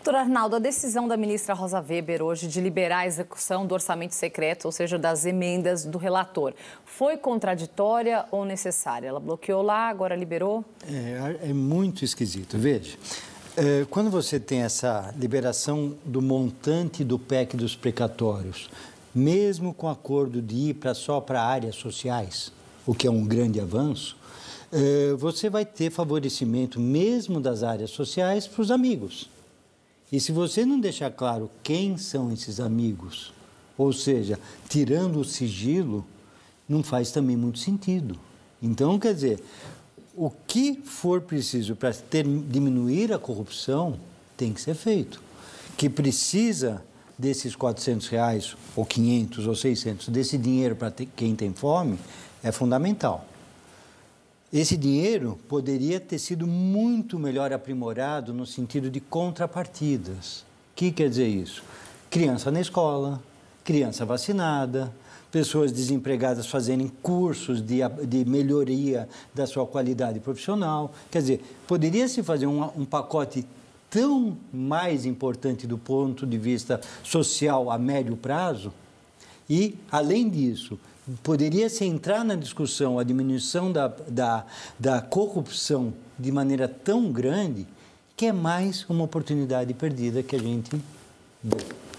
Doutor Arnaldo, a decisão da ministra Rosa Weber hoje de liberar a execução do orçamento secreto, ou seja, das emendas do relator, foi contraditória ou necessária? Ela bloqueou lá, agora liberou? É muito esquisito. Veja, quando você tem essa liberação do montante do PEC dos precatórios, mesmo com acordo de ir só para áreas sociais, o que é um grande avanço, você vai ter favorecimento mesmo das áreas sociais para os amigos. E se você não deixar claro quem são esses amigos, ou seja, tirando o sigilo, não faz também muito sentido. Então, quer dizer, o que for preciso para diminuir a corrupção tem que ser feito. Que precisa desses R$400, ou 500, ou 600, desse dinheiro para quem tem fome, é fundamental. Esse dinheiro poderia ter sido muito melhor aprimorado no sentido de contrapartidas. O que quer dizer isso? Criança na escola, criança vacinada, pessoas desempregadas fazerem cursos de melhoria da sua qualidade profissional. Quer dizer, poderia-se fazer um pacote tão mais importante do ponto de vista social a médio prazo e, além disso, poderia-se entrar na discussão a diminuição da corrupção de maneira tão grande que é mais uma oportunidade perdida que a gente vê.